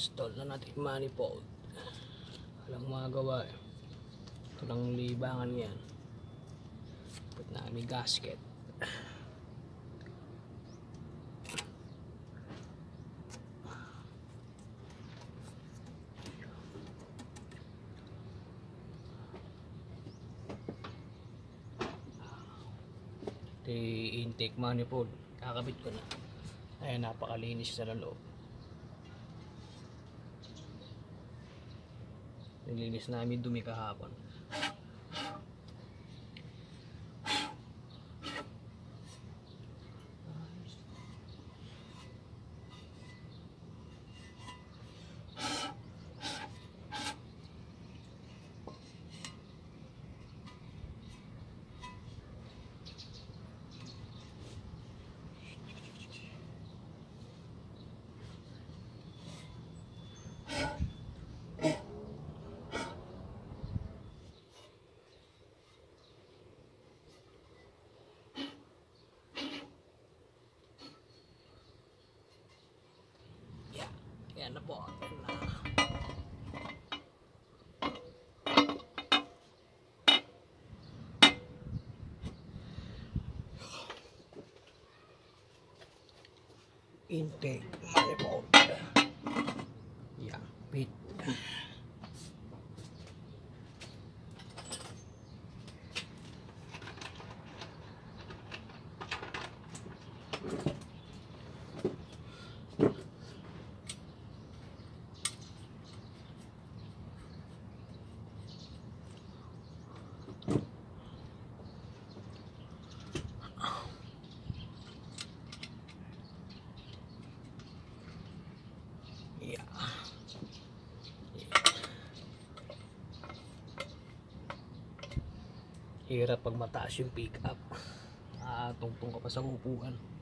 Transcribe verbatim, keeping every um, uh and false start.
install na natin yung manifold. Walang magawa eh. Ito lang libangan yan. Put na kami gasket. Ito yung intake manifold. Kakabit ko na. Ayan, napakalinis sa loob. Nilinis namin dumi kahapon. Yan na po. Yan na. Intake manifold. Yan. Bit. Yeah. Hirap pag mataas yung pick up. Ah, tungtong ka pa sa upuan.